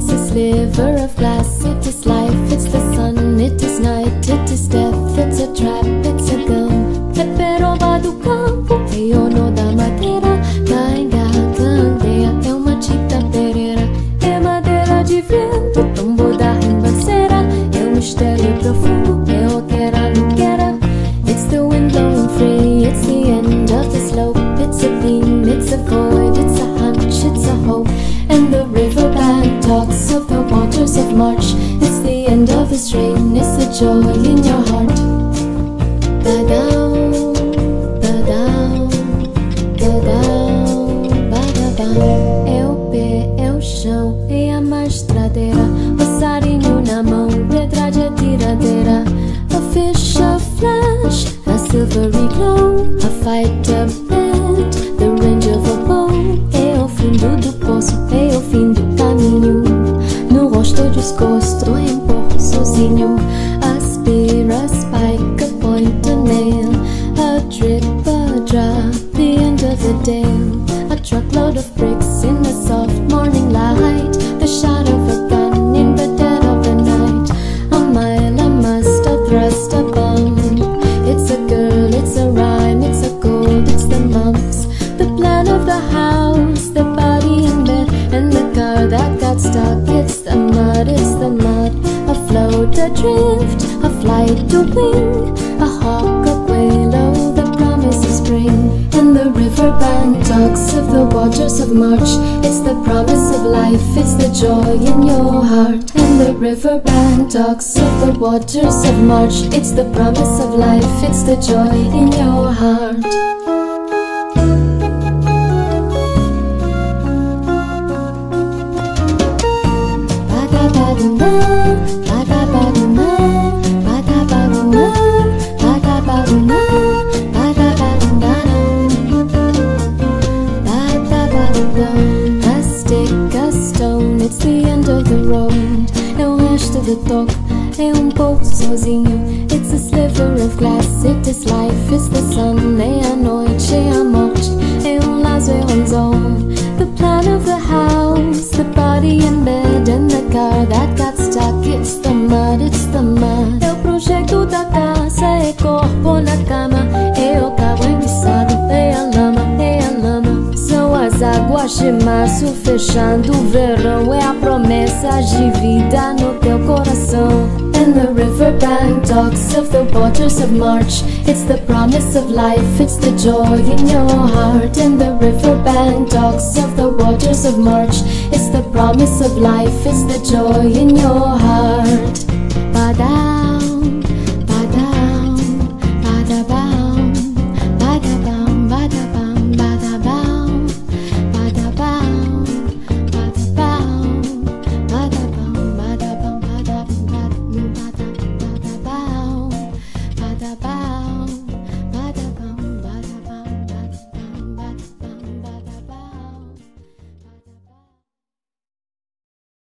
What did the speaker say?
It's a sliver of glass, it is life, it's the sun, it is night, it is death, it's a trap, it's a gun. Peperoba do campo, eiono da madeira, cainga, candeia, é uma chita pereira, é madeira de vento, tombo da ribanceira, é um mistério profundo, é o que era, não quera. It's the wind blowing free, it's the end of the slope, it's a theme, it's a void, it's a hunch, it's a hope. And the riverbank talks of the waters of March. It's the end of the strain, it's the joy in your heart. Ba-down, ba-down, ba-down, ba-da-bam. É o pé, é o chão, é a mastradeira, passarinho na mão, pedra de atiradeira. A fish, a flash, a silvery glow, a fight, a bed, the range of a bow. É o fundo do poço, é o fim do caminho. No rosto desgosto, empurro sozinho. A spear, a spike, a point, a nail, a drip, a drop, the end of the dale. A truckload of bricks in the soft morning light, the shot of a gun in the dead of the night. A mile, a must, a thrust, a bump. It's a girl, it's a rhyme, it's a gold, it's the mumps. The plan of the house, the body in bed, and the car that got stuck. It's the mud, it's the mud. A float, a drift, a flight, a wing, a hawk, a quail, the promise of spring. And the riverbank talks of the waters of March. It's the promise of life, it's the joy in your heart. And the riverbank talks of the waters of March. It's the promise of life, it's the joy in your heart. A stick, a stone, it's the end of the road. É o resto do toque, é pouco sozinho. It's a sliver of glass, it is life, it's the sun. É a noite, é a morte, é laço, é anzol. The plan of the house, the body in bed, and the car that got stuck. It's the mud, it's the mud. É o projeto da casa, é corpo na cama, é o carro emissado, é a lama, é a lama. São as águas de março fechando o verão, é a promessa de vida no teu coração. And the riverbank talks of the waters of March. It's the promise of life, it's the joy in your heart. And the riverbank talks of the waters of March. It's the promise of life, it's the joy in your heart. Ba-down,